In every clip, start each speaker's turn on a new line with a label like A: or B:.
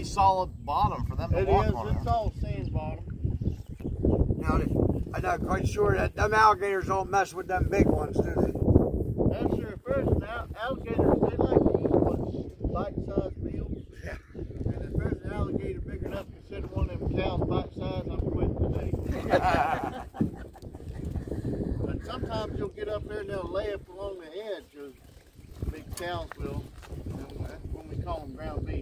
A: solid bottom for them to walk on.
B: It's all sand bottom.
C: Now, I'm not quite sure that them alligators don't mess with them big ones, do they?
B: That's sure. First, alligators, they like to eat what's bite-sized meals.
C: Yeah.
B: And if there's an alligator big enough to consider one of them cows bite-sized, I'm quitting today. But sometimes you'll get up there and they'll lay up along the edge, as big cows will. And that's when we call them ground beef.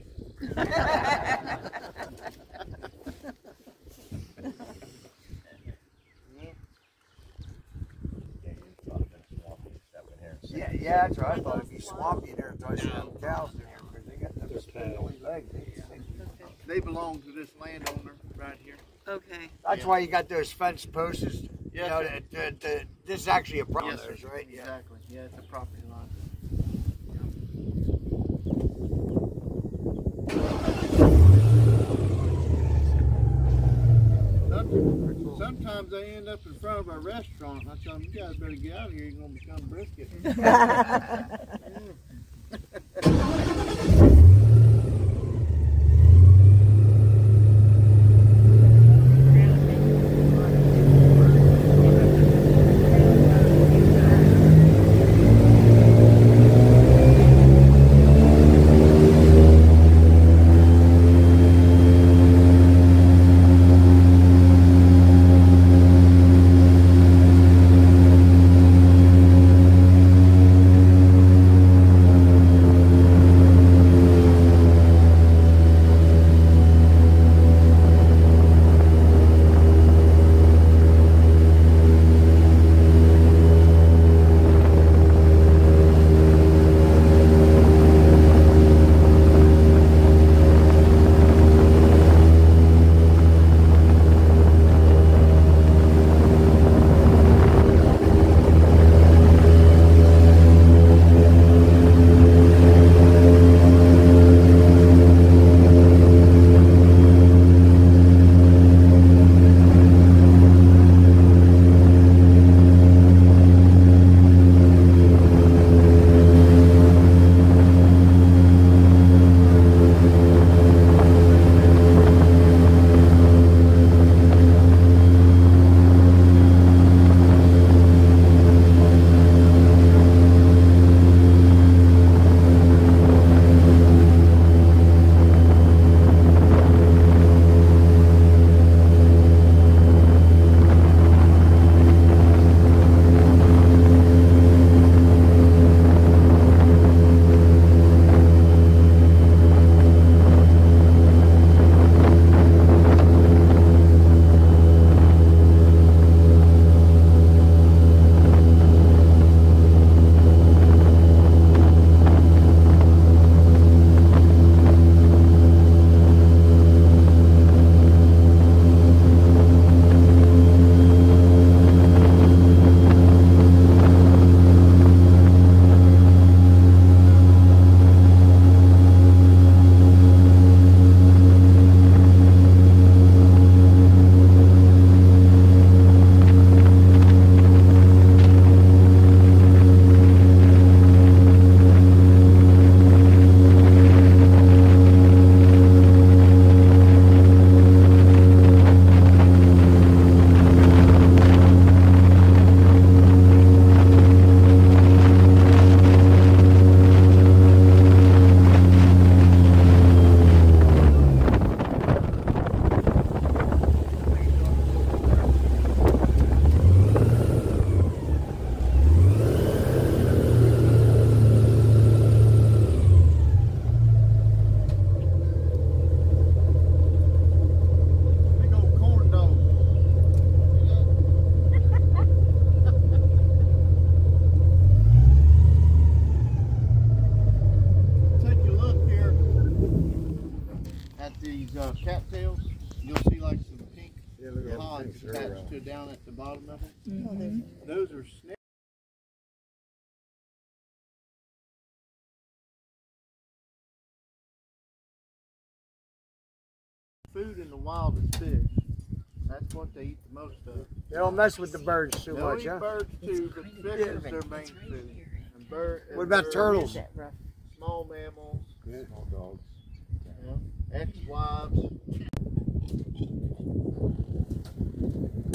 C: Yeah, that's right. I thought it'd be swampy there until I saw them cows there. Because they got them spindly legs.
B: They belong to this landowner right here.
D: Okay.
C: That's why you got those fence posts.
B: Yes,
C: You know, this is actually a property,
B: yes, sir.
C: right?
B: Exactly. Yeah, it's a property line. Sometimes they end up in front of our restaurant, and I tell them, you guys better get out of here, you're going to become brisket. cattails, you'll see like some pink pods attached to down at the bottom of it. Mm-hmm. Those are snake. Food in the wild is fish. That's what they eat the most of.
C: They don't mess with the birds too much,
B: huh? Birds too, but fish is their main food. And
C: what about turtles?
B: Small mammals.
C: Yeah.
E: Small dogs.
B: Yeah. ex-wives.